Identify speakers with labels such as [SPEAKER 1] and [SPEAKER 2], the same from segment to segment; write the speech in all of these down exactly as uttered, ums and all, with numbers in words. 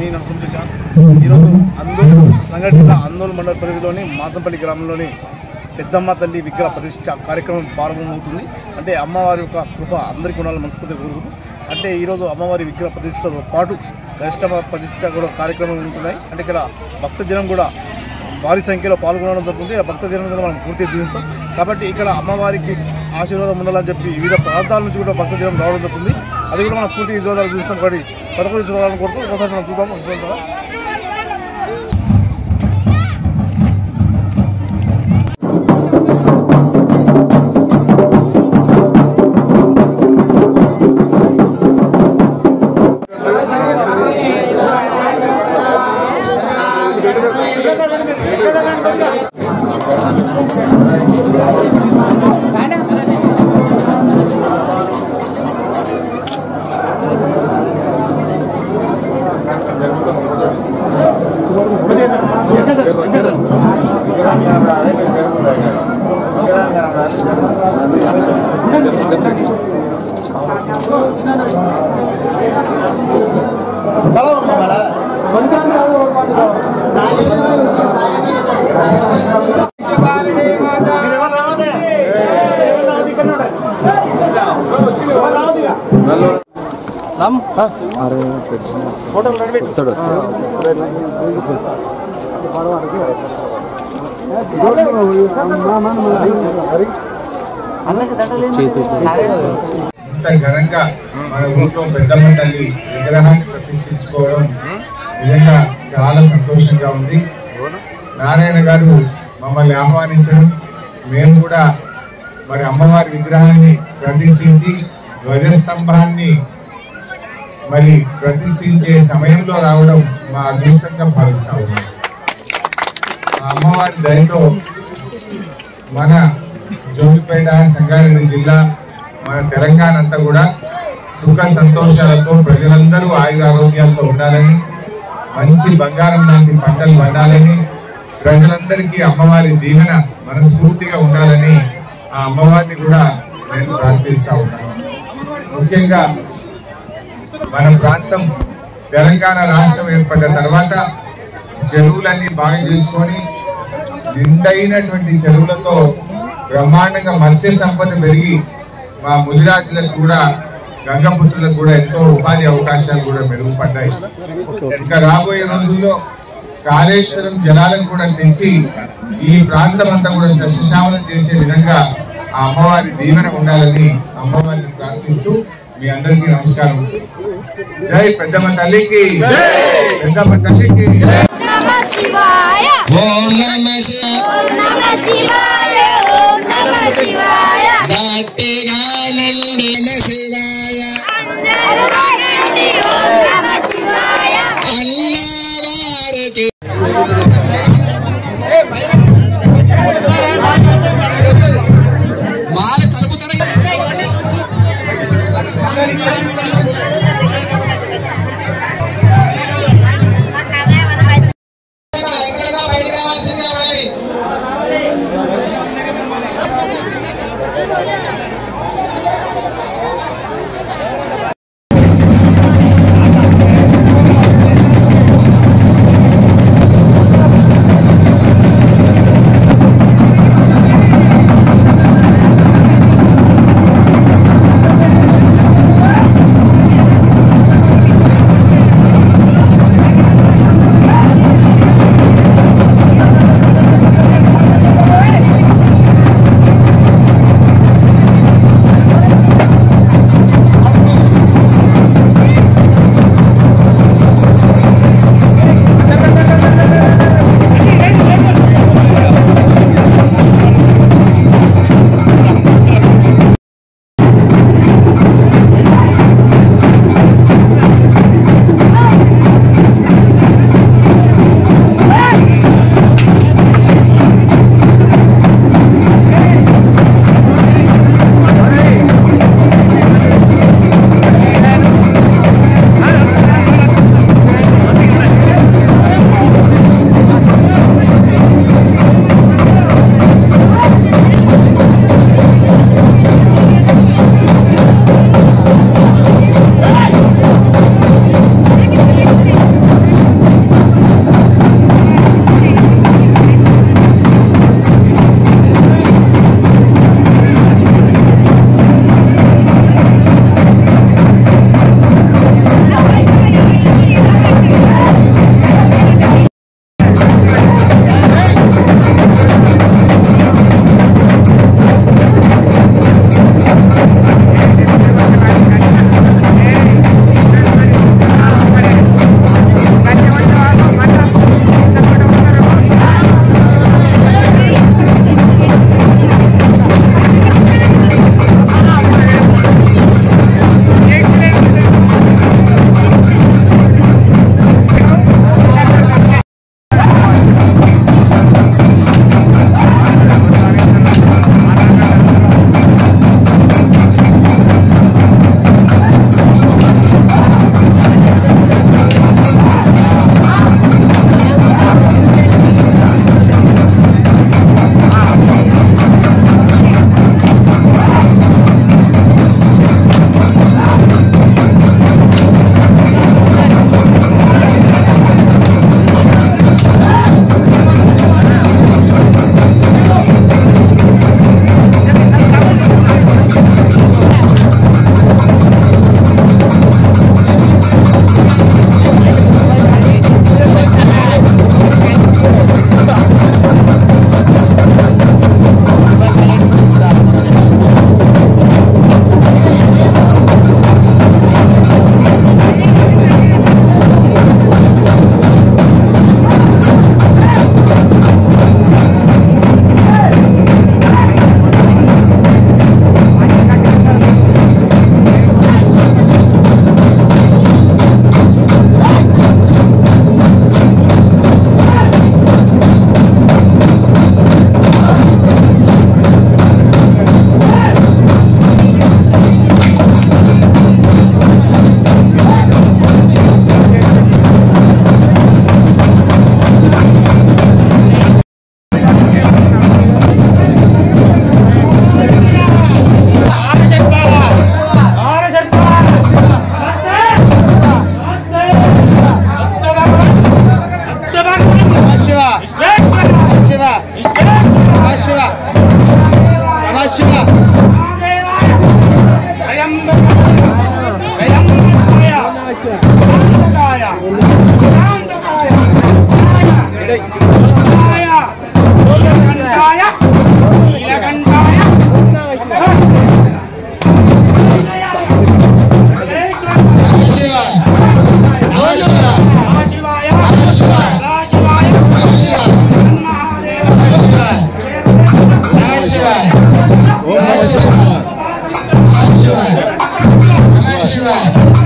[SPEAKER 1] నేను సంతోషించాను. ఈరోజు అందరూ సంఘటన అందోళన మండల పరిధిలోని మాసంపల్లి గ్రామంలోని పెద్దమ్మ తల్లి విగ్రహ ప్రతిష్ట కార్యక్రమం ప్రారంభమవుతుంది. అంటే అమ్మవారి యొక్క కృప అందరికీ ఉండాలని మనస్ఫూర్తిగా కోరుకుంటున్నాం. అంటే ఈరోజు అమ్మవారి విగ్రహ ప్రతిష్టతో పాటు గరిష్ట ప్రతిష్ట కూడా కార్యక్రమం ఉంటున్నాయి. అంటే ఇక్కడ భక్తజనం కూడా భారీ సంఖ్యలో పాల్గొనడం జరుగుతుంది. ఆ భక్తజనం కూడా మనం పూర్తిగా జీవిస్తాం. కాబట్టి ఇక్కడ అమ్మవారికి ఆశీర్వాదం ఉండాలని చెప్పి వివిధ ప్రాంతాల నుంచి కూడా భక్తజనం రావడం జరుగుతుంది. అది కూడా మనం పూర్తి విజయోదాలు చూస్తాం. కాబట్టి పదకొండు చూడాలని కోరుతూ ఒకసారి మనం చూద్దాం అనుకుంటున్నాం.
[SPEAKER 2] ఘనంగా మన ఊరిలో పెద్దమ్మ తల్లి విగ్రహాన్ని ప్రతిష్ఠించుకోవడం నిజంగా చాలా సంతోషంగా ఉంది. నారాయణ గారు మమ్మల్ని ఆహ్వానించడం, మేము కూడా మరి అమ్మవారి విగ్రహాన్ని ప్రతిష్ఠించి ధ్వజస్తంభాన్ని మరి ప్రతిష్ఠించే సమయంలో రావడం మా అదృష్టంగా భావిస్తా ఉన్నాం. అమ్మవారి దయతో మన జోగిపేట, సంగారెడ్డి జిల్లా, మన తెలంగాణ అంతా కూడా సుఖ సంతోషాలతో ప్రజలందరూ ఆయుర ఆరోగ్యాలతో ఉండాలని, మంచి బంగారం లాంటి పంటలు పండాలని, ప్రజలందరికీ అమ్మవారి దీవెన మనస్ఫూర్తిగా ఉండాలని ఆ అమ్మవారిని కూడా నేను ప్రార్థిస్తా ఉన్నాను. ముఖ్యంగా మన ప్రాంతం తెలంగాణ రాష్ట్రం ఏర్పడ్డ తర్వాత చెరువులన్నీ బాగా చేసుకొని నిండైనటువంటి చెరువులతో బ్రహ్మాండంగా మత్స్య సంపద పెరిగి మా ముదిరాజులకు కూడా, గంగపుత్రులకు కూడా ఎంతో ఉపాధి అవకాశాలు కూడా మెరుగుపడ్డాయి. ఇంకా రాబోయే రోజుల్లో కాళేశ్వరం జలాలను కూడా తెచ్చి ఈ ప్రాంతం అంతా కూడా సస్యశ్యామలం చేసే విధంగా ఆ అమ్మవారి దీవెన ఉండాలని అమ్మవారిని ప్రార్థిస్తూ మీ అందరికీ నమస్కారం. జై పెద్దమ్మ తల్లికి, పెద్దమ్మ తల్లికి. ఓం నమః శివాయ, ఓం నమః శివాయ, ఓం నమః శివాయ. భక్తిగా నంది నమః శివాయ, అందరవానండి ఓం నమః శివాయ. అన్నవారతి మాల కలుపుతరే శివాయ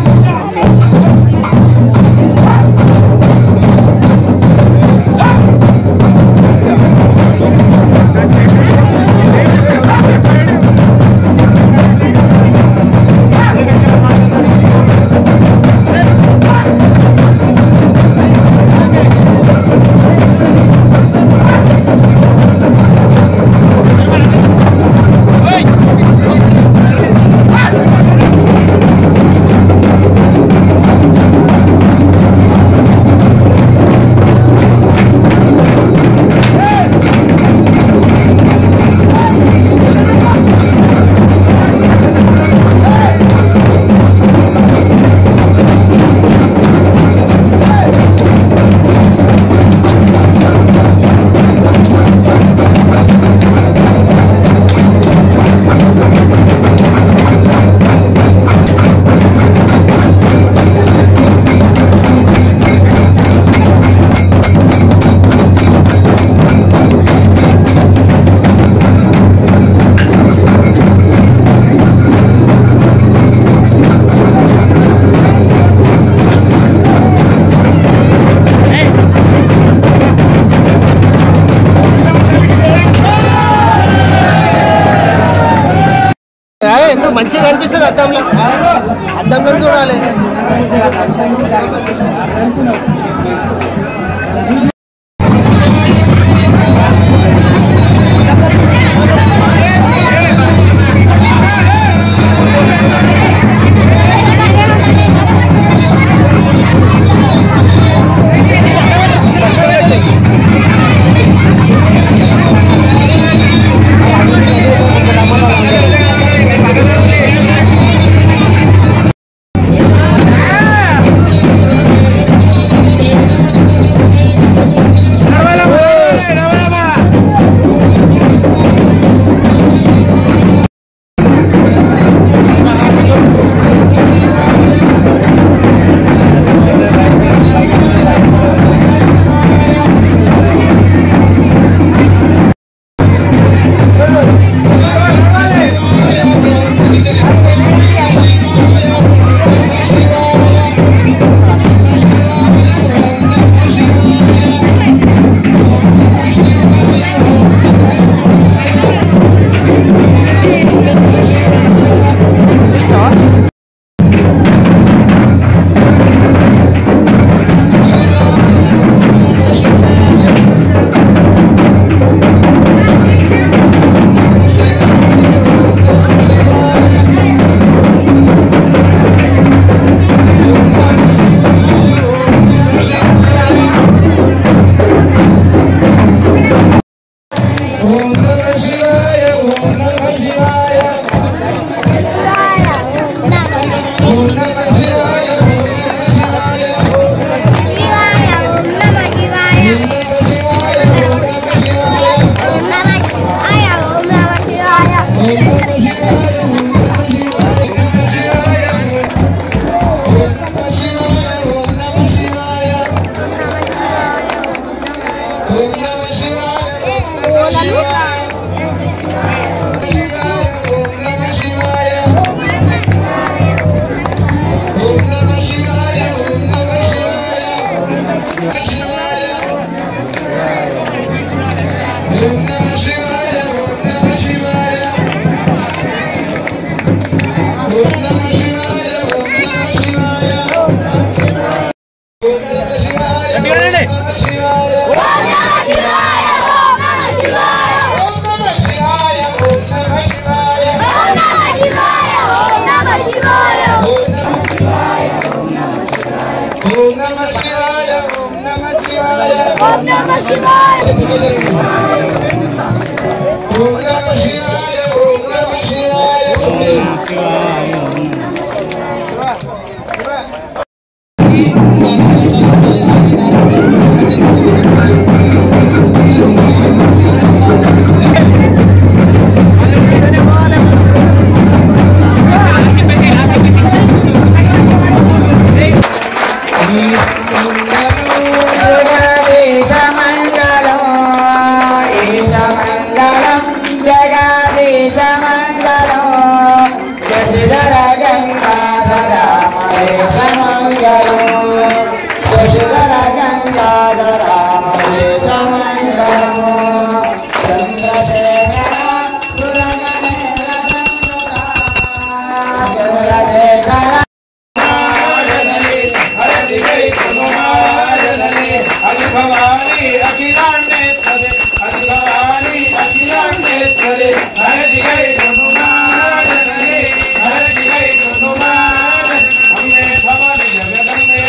[SPEAKER 3] ఎందుకు మంచిగా కనిపిస్తుంది అద్దంలో అద్దంలో చూడాలి మంగళం
[SPEAKER 4] Hare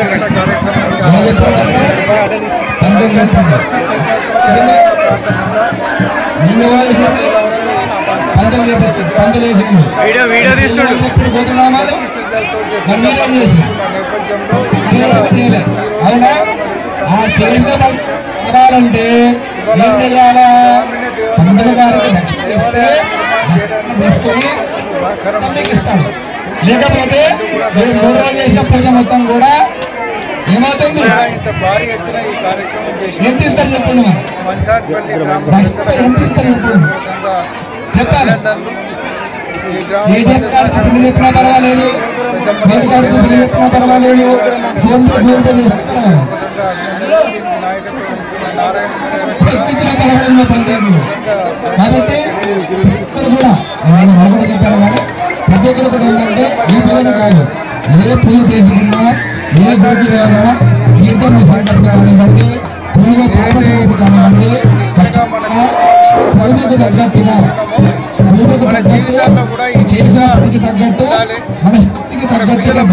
[SPEAKER 4] పంతులు చేపించి పంతులు వేసిండు గోత్రనామాలు మరి మీరేం చేసి అవునా? ఆ చేసిన పడాలంటే ఏం చెయ్యాలా? పంతులు గారికి దక్షిణ ఇస్తే తీసుకొని మీకు ఇస్తాడు. లేకపోతే మీరు మూడు రోజులు చేసిన పూజ మొత్తం కూడా ఏమవుతుంది? ఎంత ఇస్తారు చెప్పండి. మరి దక్షిణ ఎంత ఇస్తారు చెప్పండి, చెప్పాలి. ఏటీఎం కార్డు పిల్లి చెప్పినా పర్వాలేదు, క్రెడిట్ కార్డు పిల్లి చెప్పినా పర్వాలేదు, ఫోన్ పే గూగుల్ పే చేసినా పర్వాలేదు, ఎక్కించిన పర్వాలేదు పంచాయతీ. కాబట్టి కూడా నేను కూడా చెప్పాను కానీ ప్రతి ఒక్కరు కూడా ఏంటంటే ఈ పూజ కాదు, ఏ పూజ చేసుకున్నా ఏ గుడికి వెళ్ళినా జీవితం సాగేటప్పుడు కానివ్వండి, పూజ పాపచేటప్పుడు కానివ్వండి, ఖచ్చితంగా పూజకు తగ్గట్టుగా పూజకు తగ్గట్టు చేసిన పనికి తగ్గట్టు మన శక్తికి తగ్గట్టుగా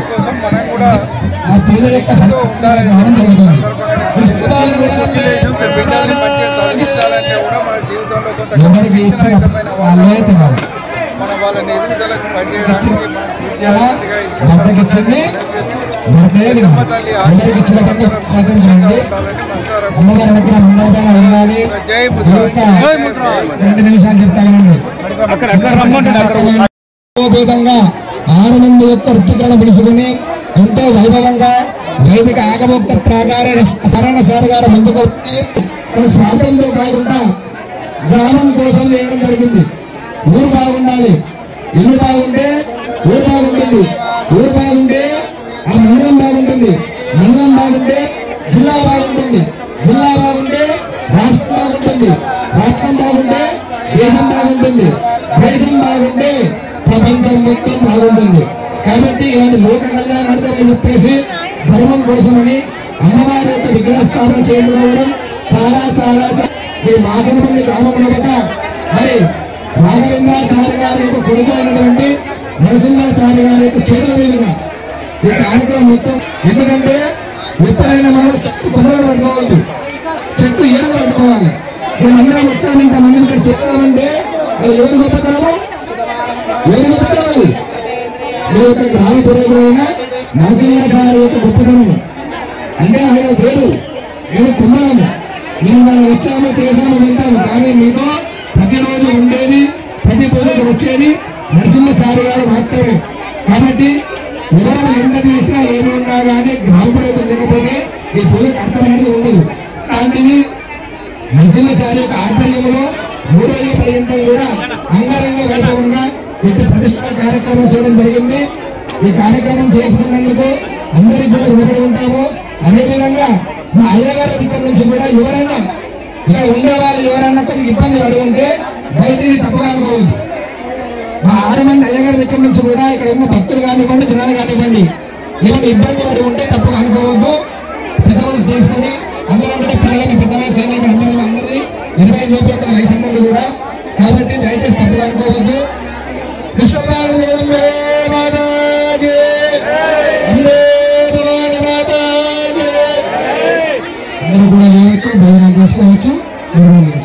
[SPEAKER 4] ఆ పూజ యొక్క రావడం జరుగుతుంది. ఎవరికి ఇచ్చిన వాళ్ళే తినాలి. భర్తకి ఇచ్చింది భర్తే తినాలి. ఎవరికి ఇచ్చిన పని పాటించండి. అమ్మగారి దగ్గర ముందైనా ఉండాలి. రెండు నిమిషాలు చెప్తానండి. విధంగా ఆరు మంది యొక్క రుచికరణ పిలుచుకుని ఎంతో వైభవంగా వేదిక ఆగమోక్త ప్రాకార సరణ సార్ గారు ముందుకు వచ్చి మన స్వాతంతో కాకుండా గ్రామం కోసం వేయడం జరిగింది. ఊరు బాగుండాలి, ఇల్లు బాగుంటే ఊరు బాగుంటుంది, ఊరు బాగుంటే ఆ మండలం బాగుంటుంది, మండలం బాగుంటే జిల్లా బాగుంటుంది, జిల్లా బాగుంటే రాష్ట్రం బాగుంటుంది, రాష్ట్రం బాగుంటే దేశం బాగుంటుంది, దేశం బాగుంటే ప్రపంచం మొత్తం బాగుంటుంది. కాబట్టి ఇలాంటి లోక కళ్యాణార్థమని చెప్పేసి ధర్మం కోసమని అమ్మవారి యొక్క విగ్రహ స్థాపన చేసుకోవడం చాలా చాలా ఈ మాసనపల్లి గ్రామంలో పడ్డ మరి రాఘవేంద్రాచార్య గారి యొక్క కొడుకు అయినటువంటి నరసింహాచార్య గారి యొక్క చేతుల మీదుగా ఈ కార్యక్రమం మొత్తం. ఎందుకంటే ఎప్పుడైనా మనం చెట్టు కొమ్మలు పట్టుకోవద్దు, చెట్టు ఏరుగా పట్టుకోవాలి. మేమందరం వచ్చాము ఇంతమందిని ఇక్కడ చెప్తామంటే అది ఎవరి గొప్పతనము, ఎవరి గొప్పతనం? మీ యొక్క గ్రామ పురోగతులైన నరసింహాచార్య యొక్క గొప్పతనము. అంటే ఆయన వేరు, నేను కుమ్మరము, మేము మనం వచ్చాము చేసాము వెళ్తాము. కానీ మీతో ప్రతిరోజు ఉండేది, ప్రతి పూజకు వచ్చేది నరసింహాచార్య గారు మాత్రమే. కాబట్టి ఎవరు ఎంత చేసినా ఏమి ఉన్నా కానీ గ్రామ పురోగతులు లేకపోతే ఈ పూజకు అర్థం అనేది ఉండదు. అలాంటిది నరసింహాచార్య యొక్క ఆధ్వర్యంలో మూడు రోజుల పర్యంతం కూడా అంగరంగ వైభవంగా ఇటు ప్రతిష్టా కార్యక్రమం చేయడం జరిగింది. ఈ కార్యక్రమం చేసుకున్నందుకు అందరికీ కూడా రుణపడి ఉంటాము. అదేవిధంగా మా అయ్యగారి దగ్గర నుంచి కూడా ఎవరైనా ఇక్కడ ఉండే వాళ్ళు ఎవరైనా కొద్దిగా ఇబ్బంది పడి ఉంటే దయచేసి తప్పుగా అనుకోవద్దు. మా ఆరు మంది అయ్యగారి దగ్గర నుంచి కూడా ఇక్కడ ఉన్న భక్తులు కానివ్వండి, జనాలు కానివ్వండి, ఏమైనా ఇబ్బంది పడి ఉంటే తప్పుగా అనుకోవద్దు. పెద్దవాళ్ళు చేసుకుని అందరం కూడా పిల్లలకి పెద్ద వయసు ఇక్కడ అందరూ అందరిది ఇరవై ఐదు లోపు ఉంటుంది వయసు అందరిది కూడా. కాబట్టి దయచేసి తప్పుగా అనుకోవద్దు. అందరూ కూడా లేవచ్చు, భోజనాలు చేసుకోవచ్చు, నిర్వహించవచ్చు.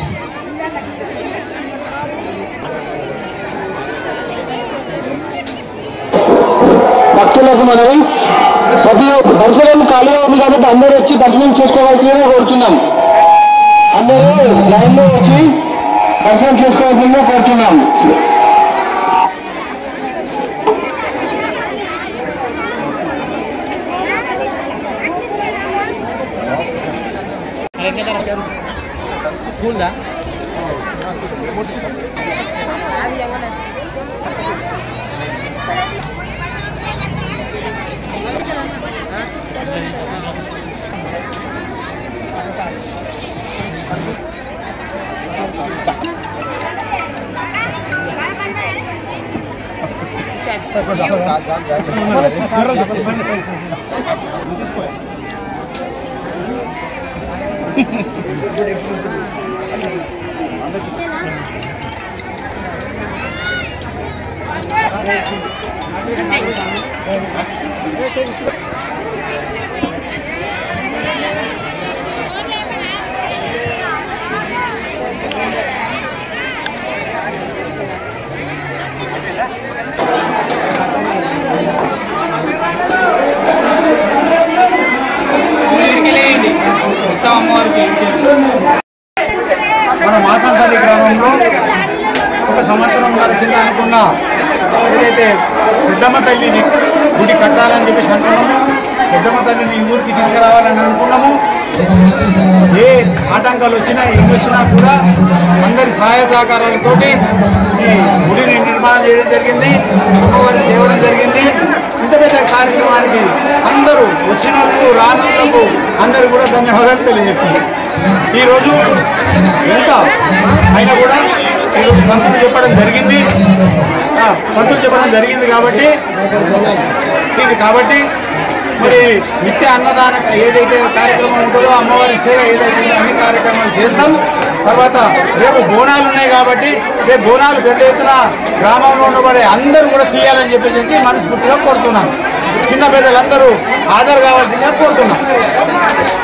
[SPEAKER 5] భక్తులకు మనవి, ప్రతి దర్శనం ఖాళీగా ఉంది కాబట్టి అందరూ వచ్చి దర్శనం చేసుకోవాల్సిందిగా కోరుతున్నాం. అందరూ లైన్లో వచ్చి దర్శనం చేసుకోవాల్సిందిగా కోరుతున్నాం.
[SPEAKER 6] Thank you. అమ్మవారికి మన మాసంపల్లి గ్రామంలో ఒక సంవత్సరం కింద అనుకున్న ఏదైతే పెద్దమ్మ తల్లిని గుడి కట్టాలని చెప్పేసి అనుకున్నాము, పెద్దమ్మ తల్లిని ఈ ఊరికి తీసుకురావాలని అనుకున్నాము. ఏ ఆటంకాలు వచ్చినా ఎన్ని వచ్చినా కూడా అందరి సహాయ సహకారాలతో ఈ గుడిని నిర్మాణం చేయడం జరిగింది, అమ్మవారిని తేవడం జరిగింది. ఇంత పెద్ద కార్యక్రమానికి అందరూ వచ్చినప్పుడు రానులకు అందరూ కూడా ధన్యవాదాలు తెలియజేస్తుంది. ఈరోజు ఎంత అయినా కూడా ఈరోజు పంతులు చెప్పడం జరిగింది పంతులు చెప్పడం జరిగింది కాబట్టి ఇది కాబట్టి మరి నిత్య అన్నదాన ఏదైతే కార్యక్రమం ఉంటుందో అమ్మవారి సేవ ఏదైతే అన్ని కార్యక్రమాలు చేస్తాం. తర్వాత రేపు బోనాలు ఉన్నాయి కాబట్టి రేపు బోనాలు పెద్ద ఎత్తున గ్రామంలో ఉండబడే అందరూ కూడా తీయాలని చెప్పేసి మనస్ఫూర్తిగా కోరుతున్నాను. చిన్న పెద్దలందరూ హాజరు కావాల్సిందిగా కోరుతున్నాం.